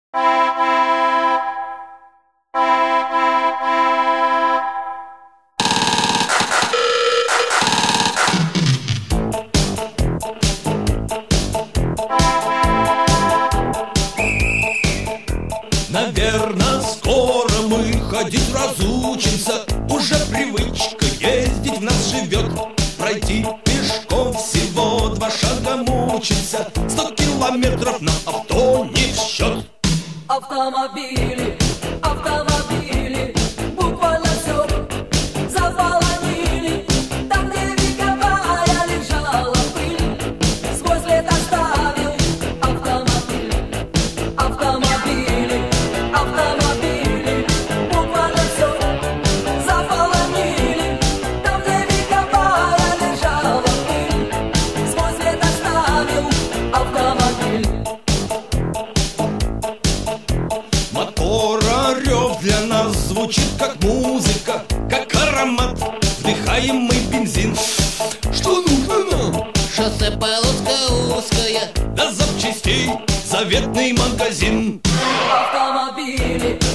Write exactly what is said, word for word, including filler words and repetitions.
Наверно, скоро мы ходить разучимся. Уже привычка ездить в нас живет. Пройти пешком всего два шага мучимся. Сто километров на авто не в счет. Автомобили, автомобили, буквально все заполонили. Там, где вековая лежала пыль, сквозь лет оставил автомобиль. Автомобили, автомобили, буквально все заполонили. Там, где вековая лежала пыль, сквозь лет оставил автомобиль. Мотора рев для нас звучит как музыка, как аромат вдыхаемый бензин. Что нужно нам? Шоссе полоска узкая, До запчастей заветный магазин. Автомобили,